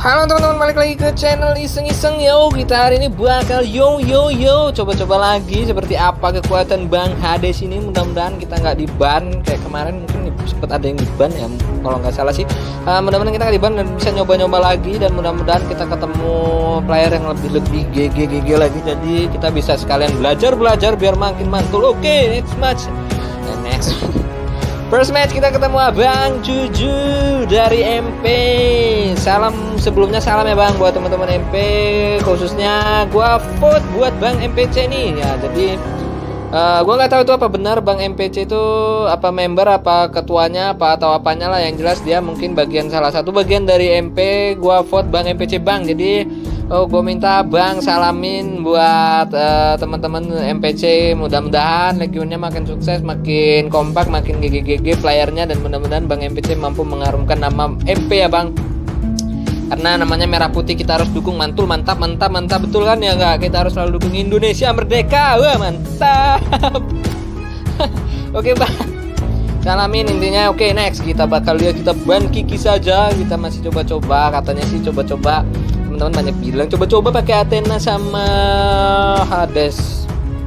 Halo teman-teman, balik lagi ke channel iseng-iseng. Yo, kita hari ini bakal yo coba-coba lagi seperti apa kekuatan Bang Hades ini. Mudah-mudahan kita nggak di-ban kayak kemarin, mungkin sempat ada yang di-ban ya kalau nggak salah sih. Mudah-mudahan kita nggak di-ban dan bisa nyoba-nyoba lagi, dan mudah-mudahan kita ketemu player yang lebih GG lagi, jadi kita bisa sekalian belajar biar makin mantul. Oke, next match. First match kita ketemu Abang Juju dari MP. Sebelumnya salam ya Bang buat teman-teman MP, khususnya gua vote buat Bang MPC nih ya. Jadi gua nggak tahu itu apa benar Bang MPC itu apa member, apa ketuanya, apa atau apanya lah, yang jelas dia mungkin salah satu bagian dari MP. Gua vote Bang MPC Bang. Jadi gue minta Bang salamin buat teman-teman MPC, mudah-mudahan legionnya makin sukses, makin kompak, makin GG playernya, dan mudah-mudahan Bang MPC mampu mengharumkan nama MP ya Bang. Karena namanya merah putih, kita harus dukung mantul, mantap betul kan ya nggak? Kita harus selalu dukung Indonesia merdeka, wah mantap. Oke Bang, salamin intinya. Oke, next kita bakal lihat, kita ban Kiki saja. Kita masih coba-coba, katanya sih coba-coba. Teman-teman banyak bilang coba-coba pakai Athena sama Hades.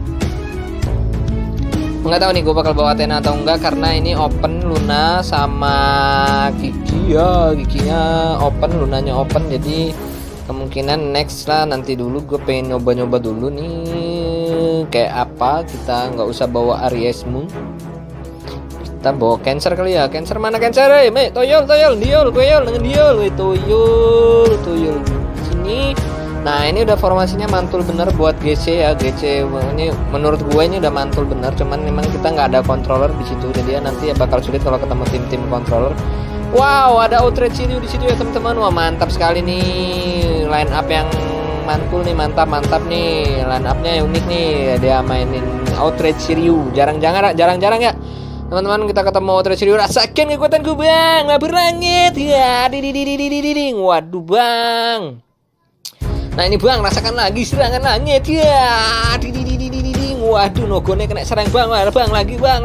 Nggak tahu nih gue bakal bawa Athena atau enggak, karena ini open Luna sama Kiki ya. Kikinya open, Lunanya open, jadi kemungkinan next lah. Nanti dulu gue pengen nyoba-nyoba dulu nih kayak apa. Kita nggak usah bawa Ariesmu, kita bawa Cancer kali ya. Cancer mana Cancer? Toyol diol dengan diol, toyol sini. Nah ini udah formasinya mantul bener buat GC ya. GC ini menurut gue ini udah mantul bener, cuman memang kita nggak ada controller di situ, jadi nanti ya bakal sulit kalau ketemu tim controller. Wow, ada Outrage Shiryu di situ ya teman-teman. Wah mantap sekali nih, line up yang mantul nih, mantap nih, line upnya unik nih. Dia mainin Outrage Shiryu, jarang-jarang ya teman-teman kita ketemu Outrage Shiryu. Rasakan kekuatanku Bang, labur langit ya. Waduh Bang. Nah ini Bang, rasakan lagi serangan langit ya. Waduh, nogone kena serang Bang. Bang lagi. Wah,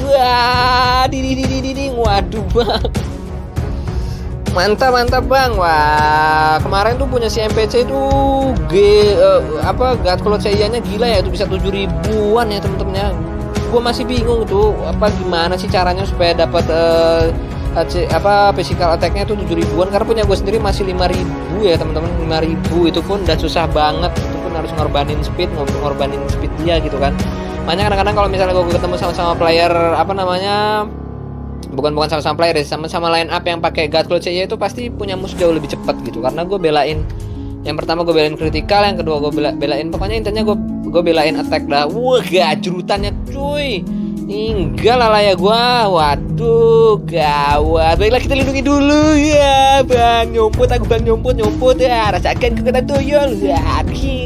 waduh Bang. Mantap Bang. Wah, kemarin tuh punya si MPC itu God Cloud nya gila ya, itu bisa 7.000-an ya temen-temennya. Gue masih bingung tuh gimana sih caranya supaya dapat physical attack-nya tuh 7.000-an, karena punya gue sendiri masih 5.000 ya teman-teman. 5.000 itu pun udah susah banget, itu pun harus ngorbanin speed dia gitu kan. Makanya kadang-kadang kalau misalnya gue ketemu sama player bukan sama player ya, sama line up yang pakai God Cloud itu pasti punya musuh jauh lebih cepat gitu. Karena gue belain, yang pertama gue belain critical, yang kedua gue belain pokoknya intinya gue belain attack dah. Wah gajrutannya cuy, tinggal lah ya gua. Waduh gawat. Baiklah kita lindungi dulu ya Bang. Aku Bang nyumput ya. Rasakan kekuatan toyol ya.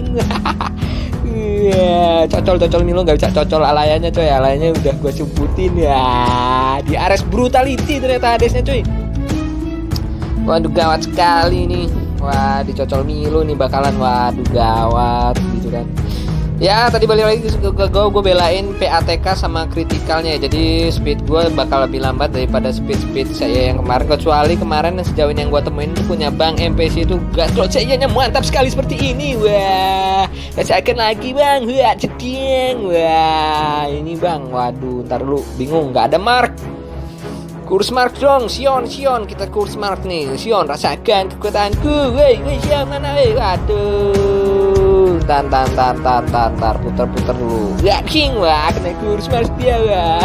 Cocol Milo nggak bisa cocol alayanya coy. Alayanya udah gua sumputin ya. Di Ares brutality ternyata Hadesnya cuy. Waduh gawat sekali nih. Wah dicocol Milo nih bakalan. Waduh gawat gitu kan. Ya tadi balik lagi ke gue belain PATK sama kritikalnya, jadi speed gue bakal lebih lambat daripada speed saya yang kemarin. Kecuali kemarin sejauh ini yang gue temuin itu punya Bang MPC itu God Cloud nya mantap sekali seperti ini. Wah rasakan lagi Bang. Wah ceding. Wah ini Bang, waduh ntar lu bingung nggak ada mark. Kurs mark dong, Sion kita kurs mark nih. Sion rasakan kekuatanku. Woi Sion mana waduh. Tar puter dulu. Ya king, wah kena kurs mark dia wah.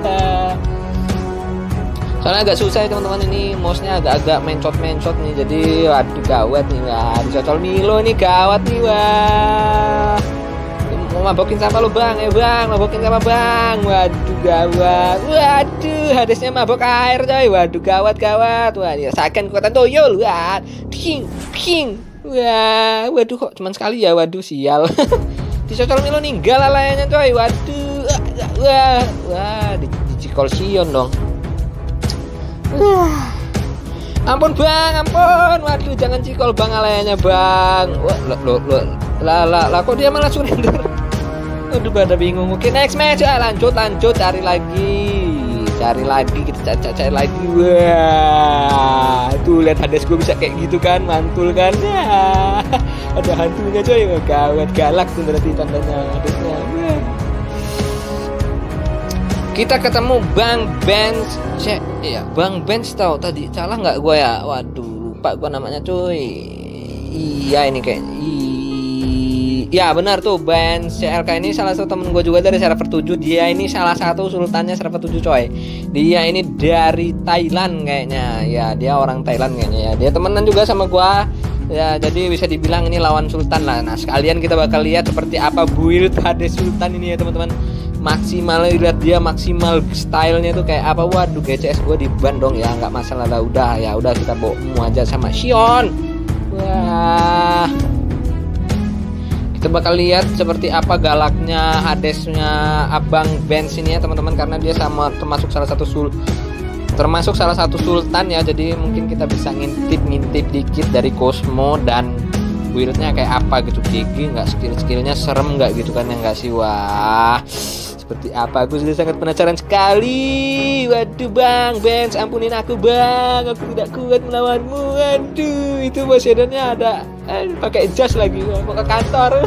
Soalnya agak susah ya teman-teman, ini mouse-nya agak mencot nih, jadi waduh gawat nih. Wah dicocol Milo nih, gawat nih. Wah mau mabokin sama lu Bang mabokin sama Bang. Waduh gawat. Waduh Hadesnya mabok air coy. Waduh gawat. Wah dirasakan kekuatan toyol. Wah king. Wah waduh kok cuman sekali ya. Waduh sial. Dicocol Milo ninggal layaknya coy. Waduh. Wah dicikol Sion dong. Ampun Bang, ampun. Waduh jangan cikol Bang alayanya Bang. Wah lah kok dia malah surrender. Aduh pada bingung. Oke next match. Lanjut cari lagi cari lagi, kita cari lagi. Wah, tuh lihat Hades gue bisa kayak gitu kan, mantul kan ya. Ada hantunya coy, gawat, galak tuh berarti tandanya Hadesnya. Kita ketemu Bang Benz. Iya, Bang Benz tau tadi. Salah nggak gue ya? Waduh, lupa gue namanya cuy. Iya ini kayak ya benar tuh, Benz CLK ini salah satu temen gue juga dari server 7. Dia ini salah satu sultannya server 7 coy. Dia ini dari Thailand kayaknya. Ya, dia orang Thailand kayaknya ya. Dia temenan juga sama gue. Ya, jadi bisa dibilang ini lawan sultan lah. Nah, sekalian kita bakal lihat seperti apa build Hades Sultan ini ya teman-teman. Maksimal, lihat dia maksimal stylenya tuh kayak apa. Waduh, GCS gue di ban dong ya, nggak masalah lah. Udah ya, udah kita bawa aja sama Sion. Wah, kita bakal lihat seperti apa galaknya Hadesnya Abang Benz ini ya teman-teman, karena dia termasuk salah satu sultan ya. Jadi mungkin kita bisa ngintip dikit dari Cosmo dan buildnya kayak apa gitu. GG nggak, skillnya serem nggak gitu kan ya, nggak sih? Wah, seperti apa, aku sudah sangat penasaran sekali. Waduh Bang Benz, ampunin aku Bang, aku tidak kuat melawanmu. Waduh, itu Poseidonnya ada pakai jas lagi, mau ke kantor.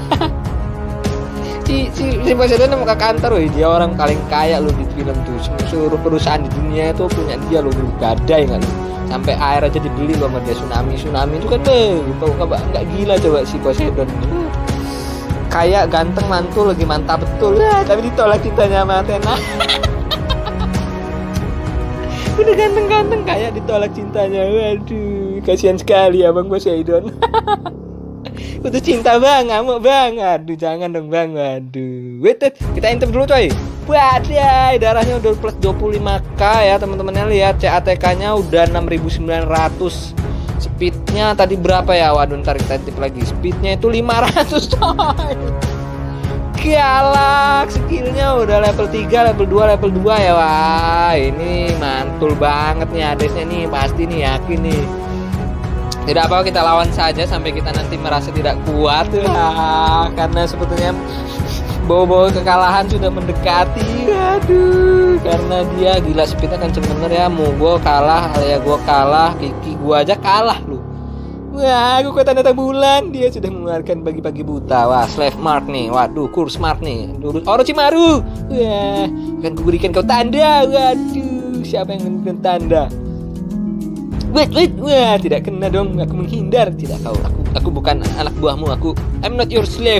si Poseidon mau ke kantor, woy. Dia orang paling kaya lo di film tuh. Seluruh perusahaan di dunia itu punya dia lo, gadai nggak lo. Sampai air aja dibeli lo sama dia. Tsunami itu kan nggak gila coba si Poseidon. Kayak ganteng, mantul, lagi mantap betul ya, tapi ditolak cintanya sama Athena. Udah ganteng-ganteng kayak ditolak cintanya. Waduh, kasihan sekali Abang Poseidon. Udah cinta Bang, ngamuk Bang. Aduh, jangan dong Bang. Waduh, wait, kita intip dulu coy. Waduh, darahnya udah plus 25k ya teman-temannya. Lihat CATK-nya udah 6900. Speednya tadi berapa ya? Waduh, ntar kita tip lagi. Speednya itu 500 coy. Galak. Skillnya udah level 3, level 2, level 2 ya. Wah, ini mantul banget nih Hadesnya nih. Pasti nih, yakin nih. Tidak apa, kita lawan saja sampai kita nanti merasa tidak kuat ya. Karena sebetulnya bau-bau kekalahan sudah mendekati. Aduh, karena dia gila speednya kenceng bener ya. Mau gue kalah, ya gue kalah, Kiki gue aja kalah lu. Wah, aku kota datang bulan. Dia sudah mengeluarkan pagi-pagi buta. Wah, slave mark nih. Waduh, kurs mark nih. Orochimaru. Wah, akan kuberikan kau tanda. Waduh, siapa yang memberikan tanda? Wait. Wah, tidak kena dong. Aku menghindar. Tidak kau. Aku bukan anak buahmu. I'm not your slave.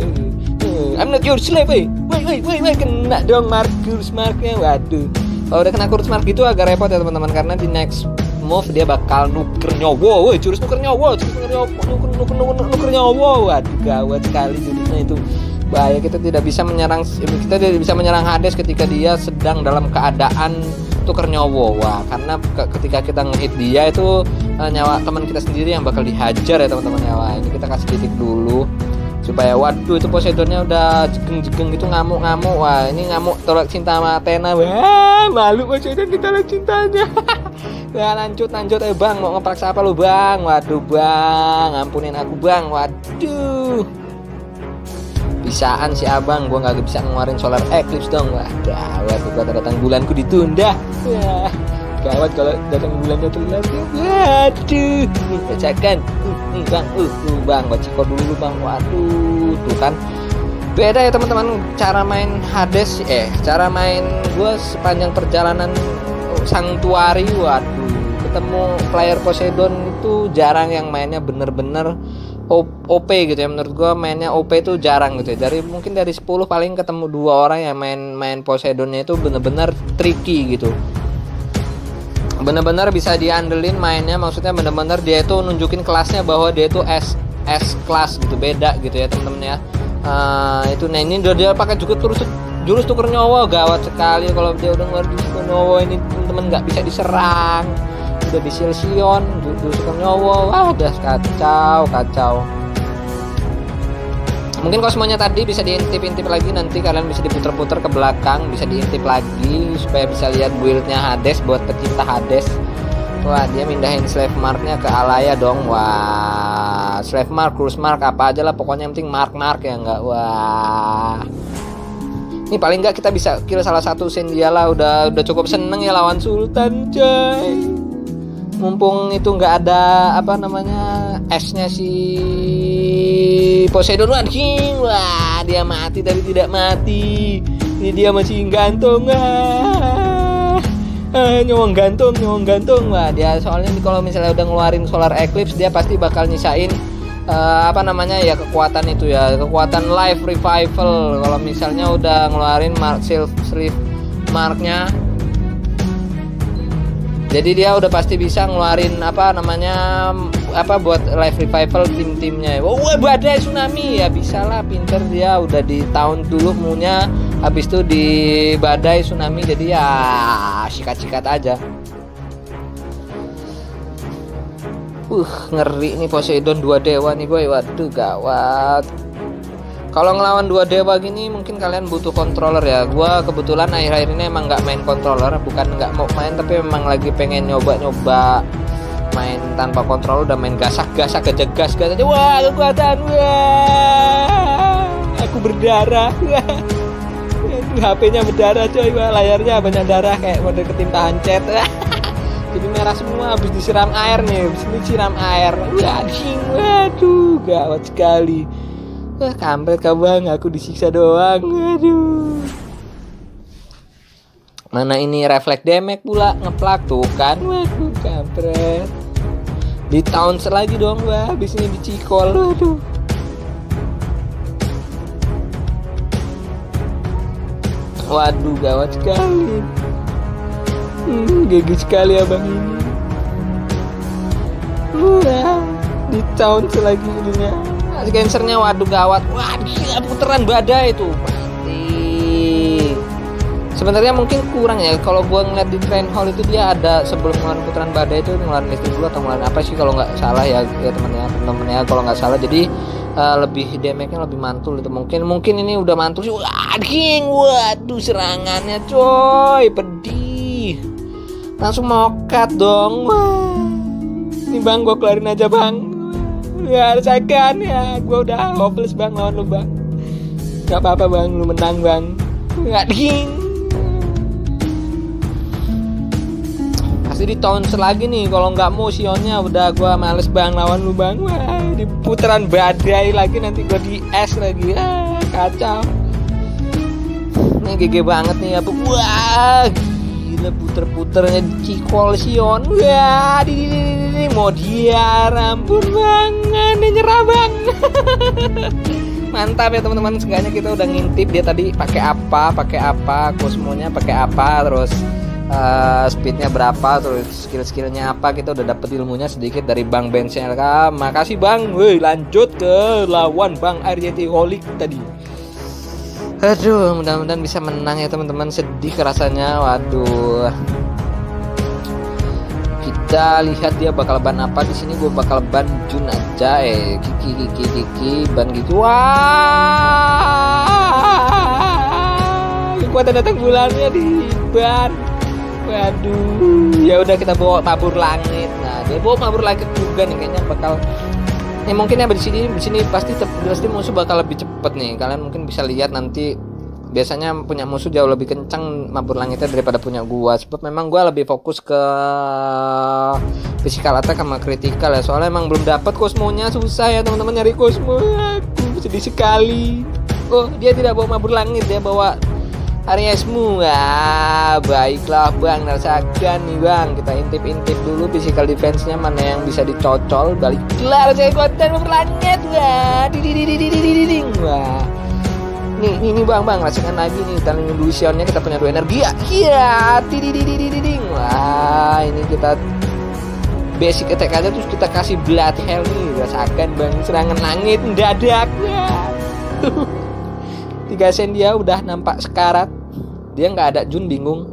I'm not your slave. Wait. Kena dong kurs marknya. Waduh. Kalau udah kena kurs mark itu agak repot ya teman-teman, karena di next move dia bakal nuker nyawa. Woi, jurus nuker nyawa. Nuker nyawa. Waduh, gawat sekali jurusnya itu. Bahaya, kita tidak bisa menyerang Hades ketika dia sedang dalam keadaan tuker nyawa. Wah, karena ketika kita ngehit dia itu nyawa teman kita sendiri yang bakal dihajar ya teman-teman ya. Wah, ini kita kasih titik dulu supaya, waduh, itu Poseidonnya udah jegeng gitu, ngamuk-ngamuk. Wah, ini ngamuk tolak cinta sama Athena. Wah, malu Poseidon ditolak cintanya. Wah, lanjut Bang, mau ngepaksa apa lu Bang? Waduh Bang, ampunin aku Bang. Waduh, bisaan si Abang, gua nggak bisa ngeluarin solar eclipse dong. Wah, gawat, gua datang bulanku ditunda. Wah, gawat kalau datang bulannya terlihat. Waduh, nih bacakan. Nih Bang, Bang, baca dulu Bang. Waduh, tuh kan beda ya teman-teman cara main Hades. Cara main gua sepanjang perjalanan Sanctuary. Waduh, ketemu player Poseidon itu jarang yang mainnya bener-bener OP gitu ya. Menurut gua mainnya OP itu jarang gitu ya. Mungkin dari 10 paling ketemu 2 orang yang main Poseidonnya itu bener-bener tricky gitu. Bener-bener bisa diandelin mainnya, maksudnya bener-bener dia itu nunjukin kelasnya bahwa dia itu S kelas gitu, beda gitu ya temen-temen ya. Itu nah ini dia pakai juga jurus tuker nyawa, gawat sekali kalau dia udah ngeluarin jurus tuker nyawa ini temen-temen nggak bisa diserang. Udah di Sion, jurus tuker nyawa, wah udah kacau. Mungkin kalau semuanya tadi bisa diintip-intip lagi, nanti kalian bisa diputer-puter ke belakang, bisa diintip lagi supaya bisa lihat build-nya Hades buat pecinta Hades. Wah, dia mindahin slave mark-nya ke Alaya dong. Wah, slave mark, cruise mark, apa aja lah pokoknya yang penting mark ya enggak. Wah, Ini paling nggak kita bisa kill salah satu scene dia lah. Udah cukup seneng ya lawan Sultan coy. Mumpung itu nggak ada apa namanya esnya si Poseidon anjing. Wah dia mati tapi tidak mati. Ini dia masih gantung. Nyowong gantung. Wah dia soalnya kalau misalnya udah ngeluarin Solar Eclipse dia pasti bakal nyisain apa namanya ya kekuatan itu ya, kekuatan life revival. Kalau misalnya udah ngeluarin Silver Marknya, jadi dia udah pasti bisa ngeluarin apa namanya apa buat life revival tim-timnya. Wah badai tsunami ya bisa lah, pinter dia udah di tahun dulu maunya, habis itu di badai tsunami jadi ya sikat-sikat aja. Ngeri nih Poseidon 2 dewa nih boy. Waduh gawat. Kalau ngelawan 2 dewa gini mungkin kalian butuh controller ya. Gua kebetulan akhir-akhir ini emang nggak main controller, bukan nggak mau main tapi memang lagi pengen nyoba-nyoba main tanpa controller. Udah main gasak-gasak gejegas aja. Wah kekuatan, wah aku berdarah. HP-nya berdarah coy, wah layarnya banyak darah kayak mode ketimpa hancet. Jadi merah semua habis disiram air nih. Habis ini siram air. Waduh, gawat sekali. Wah, kampret kau bang, aku disiksa doang. Waduh. Mana ini refleks damage pula ngeplak tuh kan. Waduh, kampret. Di tahun selagi dong, wah. Habis ini dicikol. Waduh. Waduh, gawat sekali. Gigi sekali abang ini. Di tahun selagi ininya. Cancernya waduh gawat. Wah gila putaran badai itu pasti. Sebenarnya mungkin kurang ya. Kalau gua ngeliat di Train Hall itu dia ada sebelum ngeluarin putaran badai itu ngeluarin listrik dulu atau ngeluarin apa sih kalau nggak salah ya temennya kalau nggak salah. Jadi lebih damage-nya lebih mantul itu mungkin ini udah mantul sih. Waduh serangannya coy pedih. Langsung mokat dong. Wah. Ini bang gue keluarin aja bang. Ya rasakan ya. Gue udah hopeless bang lawan lu bang. Gak apa-apa bang, lu menang bang. Gak ding. Pasti di tahun selagi nih. Kalau nggak mau Sionnya udah gue males bang lawan lu bang. Wah di putaran badai lagi nanti gue di es lagi. Kacau. Ini GG banget nih apa. Wah puter-puternya cikol Sion. Wah di mau dia rampun banget nyerah bang. Mantap ya teman-teman, seenggaknya kita udah ngintip dia tadi pakai apa kosmonya pakai apa, terus speednya berapa, terus skill-skillnya apa, kita udah dapet ilmunya sedikit dari Bang Benz LK. Makasih bang. Woi lanjut ke lawan Bang RJT Holik tadi. Aduh, mudah-mudahan bisa menang ya teman-teman. Sedih rasanya. Waduh. Kita lihat dia bakal ban apa di sini. Gue bakal ban Jun aja. Kiki ban gitu. Wah. Kekuatan datang bulannya di ban. Waduh. Ya udah kita bawa mabur langit. Nah, dia bawa mabur langit juga nih kayaknya bakal. Ya mungkin ya di sini pasti musuh bakal lebih cepet nih. Kalian mungkin bisa lihat nanti. Biasanya punya musuh jauh lebih kencang mabur langitnya daripada punya gua. Sebab memang gua lebih fokus ke physical attack sama critical ya. Soalnya emang belum dapat kosmonya, susah ya teman-teman nyari kosmo. Aku sedih sekali. Oh dia tidak bawa mabur langit, dia bawa Aries-mu. Baiklah bang, rasakan nih bang. Kita intip dulu physical defense-nya mana yang bisa dicocol. Baliklah saya kekuatan mabur langit. Wah. Nih bang rasakan lagi nih tali illusionnya, kita punya 2 energi ya. Iya, wah ini kita basic attack aja terus kita kasih blood hell nih, rasakan bang serangan langit mendadak. 3 sen dia udah nampak sekarat, dia nggak ada Jun bingung.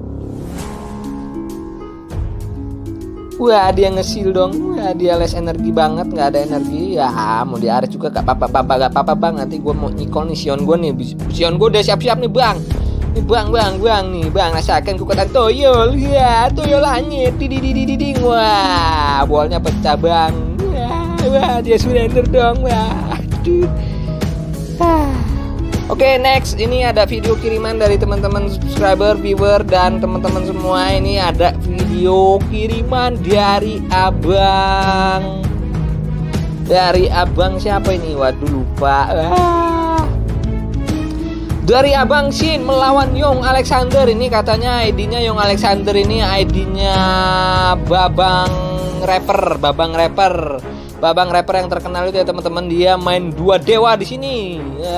Wah dia ngesil dong. Wah dia less energi banget, nggak ada energi ya. Mau di Ares juga gak apa-apa bang. Nanti gue mau nyikol nih Sion gue nih. Sion gue udah siap-siap nih bang. Nih bang nih bang, rasakan kekuatan Toyol. Ya Toyol langit. Diding. Wah bolnya pecah bang. Wah dia surrender dong. Wah aduh. Oke, next ini ada video kiriman dari teman-teman subscriber, viewer, dan teman-teman semua. Ini ada video kiriman dari abang. Dari abang siapa ini? Waduh, lupa. Dari abang Shin melawan Young Alexander. Ini katanya ID-nya Young Alexander, ini ID-nya Babang Rapper. Babang rapper yang terkenal itu ya teman-teman, dia main dua dewa di sini.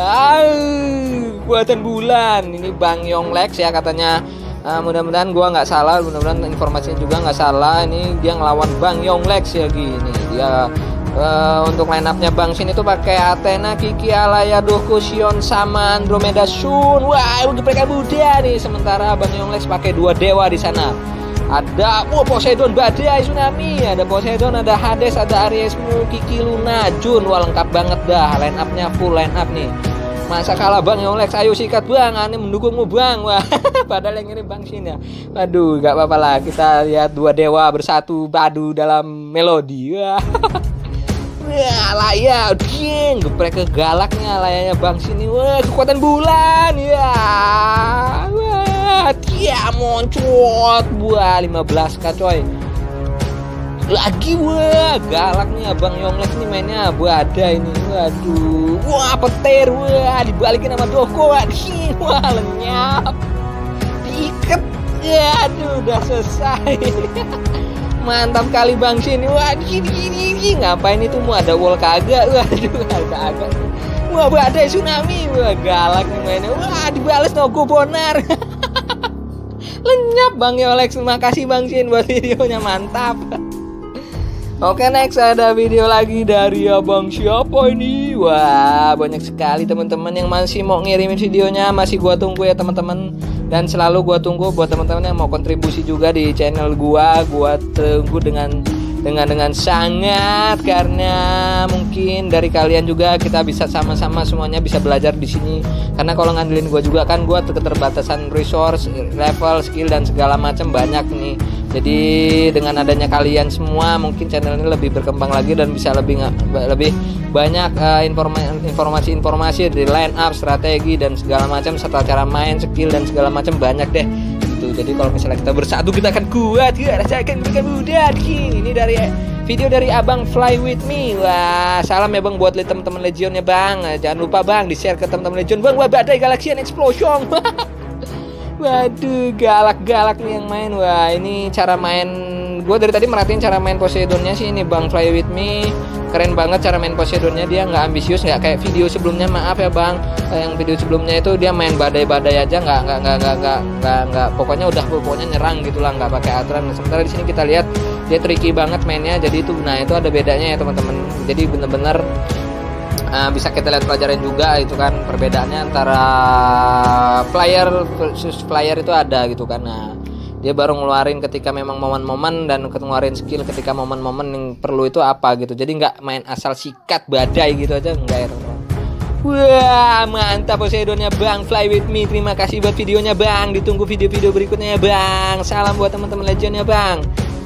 Buatan bulan. Ini Bang Yonglex ya katanya. Mudah-mudahan gua nggak salah, mudah-mudahan informasinya juga nggak salah. Ini dia ngelawan Bang Yonglex ya gini. Dia untuk line up-nya Bang Shin itu pakai Athena, Kiki, Alaya, Doko, Sion sama Andromeda Sun. Wah, mereka muda nih. Sementara Bang Yonglex pakai dua dewa di sana. Ada Poseidon, Badai, Tsunami, ada Poseidon, ada Hades, ada Aries-mu, Kiki, Luna, Jun. Wah, lengkap banget dah, line up-nya full line up nih. Masa kalah Bang Yonglex, ayo sikat Bang, aneh mendukungmu Bang. Wah, padahal yang ngirim Bang Shin ya. Aduh, gak apa-apa lah, kita lihat dua dewa bersatu padu dalam melodi. Wah. Wah, Laya, ding, geprek ke galaknya layanya Bang Shin. Wah, kekuatan bulan ya. Wah, dia moncot. Wah, 15k coy. Lagi wah, galaknya Bang Yonglex ini mainnya badai ini. Waduh. Wah, petir. Wah, dibalikin sama Doko. Wah, lenyap. Diikat. Ya, aduh, udah selesai. Mantap kali Bang Shin. Wah, gini. Ngapain itu mau ada wall kagak? Waduh, kagak. Wah, badai tsunami. Wah, galak nih mainnya. Wah, dibales Nogo Bonar. Lenyap Bang Yonglex. Terima kasih Bang Shin buat videonya, mantap. Oke, next ada video lagi dari abang siapa ini? Wah, banyak sekali teman-teman yang masih mau ngirimin videonya, masih gua tunggu ya teman-teman. Dan selalu gua tunggu buat teman-teman yang mau kontribusi juga di channel gua tunggu dengan sangat, karena mungkin dari kalian juga kita bisa sama-sama semuanya bisa belajar di sini. Karena kalau ngandelin gua juga kan gua keterbatasan resource, level, skill dan segala macam banyak nih. Jadi dengan adanya kalian semua mungkin channel ini lebih berkembang lagi dan bisa lebih banyak informasi-informasi dari line up, strategi dan segala macam, serta cara main, skill dan segala macam banyak deh. Gitu. Jadi kalau misalnya kita bersatu kita akan kuat, ya rasakan mereka mudah. Ini dari video dari abang Fly With Me. Wah, salam ya bang buat teman-teman Legionnya bang. Jangan lupa bang di share ke teman-teman Legion bang. Wah, badai Galaxian Explosion. Waduh, galak-galak nih yang main. Wah, ini cara main. Gue dari tadi merhatiin cara main Poseidonnya sih ini Bang Fly With Me. Keren banget cara main Poseidonnya, dia nggak ambisius, nggak kayak video sebelumnya. Maaf ya Bang, yang video sebelumnya itu dia main badai-badai aja, nggak. Pokoknya nyerang gitulah, nggak pakai aturan. Sementara di sini kita lihat dia tricky banget mainnya. Jadi itu, nah itu ada bedanya ya teman-teman. Jadi bener-bener bisa kita lihat pelajaran juga itu kan, perbedaannya antara player versus player itu ada gitu kan. Nah, dia baru ngeluarin ketika memang momen-momen dan ngeluarin skill ketika momen-momen yang perlu itu apa gitu. Jadi nggak main asal sikat badai gitu aja, enggak ya teman-teman. Wah, mantap Poseidonnya Bang Fly With Me. Terima kasih buat videonya Bang, ditunggu video-video berikutnya ya Bang. Salam buat teman-teman Legionnya Bang.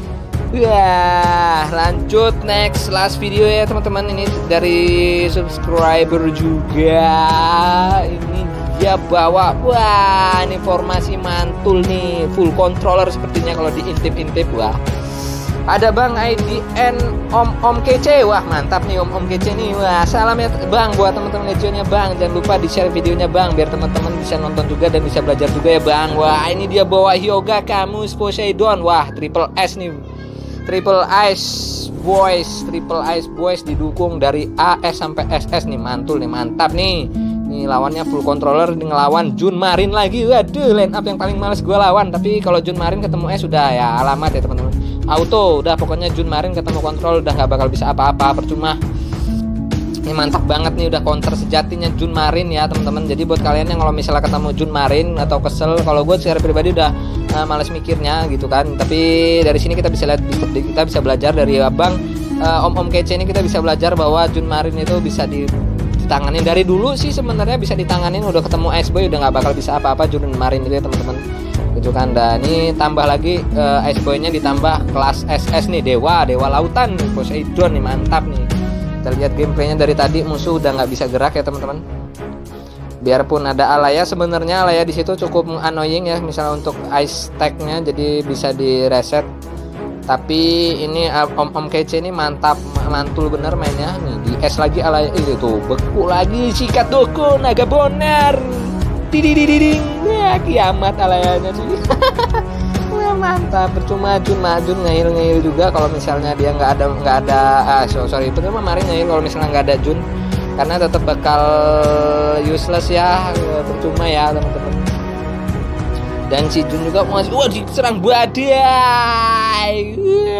Wah, lanjut next last video ya teman-teman. Ini dari subscriber juga. Ini dia bawa, wah ini formasi mantul nih, full controller sepertinya kalau diintip-intip. Wah, ada Bang IDN Om Kece. Wah, mantap nih Om Kece nih. Wah, salam ya Bang buat teman-teman Legionnya Bang. Jangan lupa di share videonya Bang biar teman-teman bisa nonton juga dan bisa belajar juga ya Bang. Wah, ini dia bawa Hyuga Camus Poseidon. Wah, triple S nih. Triple Ice Boys didukung dari AS sampai SS nih, mantul nih, mantap nih. Nih lawannya full controller, ngelawan Jun Marin lagi. Waduh, line up yang paling males gue lawan. Tapi kalau Jun Marin ketemu S sudah ya alamat ya teman-teman. Auto, udah pokoknya Jun Marin ketemu kontrol udah nggak bakal bisa apa-apa, percuma. Ini mantap banget nih, udah counter sejatinya Jun Marin ya teman-teman. Jadi buat kalian yang kalau misalnya ketemu Jun Marin atau kesel, kalau gue secara pribadi udah males mikirnya gitu kan. Tapi dari sini kita bisa lihat, kita bisa belajar dari abang Om Kece ini, kita bisa belajar bahwa Jun Marin itu bisa ditanganin dari dulu sih sebenarnya, bisa ditanganin. Udah ketemu Ice Boy udah nggak bakal bisa apa-apa Jun Marin itu ya teman-teman gitu kan. Dan ini tambah lagi Ice Boy-nya ditambah kelas SS nih, dewa lautan Poseidon nih, mantap nih. Kita lihat gameplaynya dari tadi, musuh udah nggak bisa gerak ya teman-teman. Biarpun ada Alaya, sebenarnya Alaya di situ cukup annoying ya, misalnya untuk ice tag-nya, jadi bisa di reset. Tapi ini Om Kece ini mantap, mantul bener mainnya. Nih di es lagi Alaya itu beku lagi, sikat doko naga bonar. Didididing. Ya kiamat Alayanya sih. Wah, mantap, percuma Jun ngehil juga kalau misalnya dia nggak ada sorry itu mah kemarin ngehil kalau misalnya nggak ada Jun, karena tetap bakal useless ya, percuma ya teman-teman. Dan si Jun juga masih diserang badai.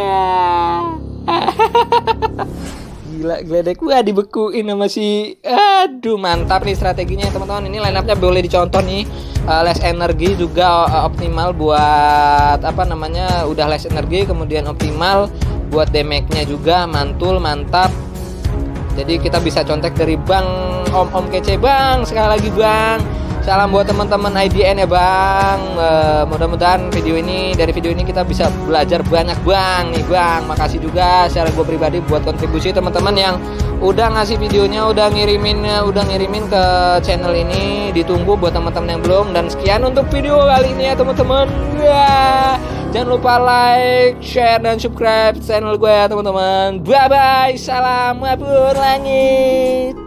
Gila, Gledek dibekuin sama si. Aduh, mantap nih strateginya teman-teman. Ini line up-nya boleh dicontoh nih. Less energi juga optimal buat udah less energi, kemudian optimal buat damage-nya juga mantul, mantap. Jadi kita bisa contek dari Bang Om Kece, Bang. Sekali lagi Bang. Salam buat teman-teman IDN ya Bang. Mudah-mudahan dari video ini kita bisa belajar banyak Bang. Nih Bang, makasih juga secara gue pribadi buat kontribusi teman-teman yang udah ngasih videonya, udah ngirimin ke channel ini. Ditunggu buat teman-teman yang belum. Dan sekian untuk video kali ini ya teman-teman. Jangan lupa like, share, dan subscribe channel gue ya teman-teman. Bye bye, salam ngabur langit.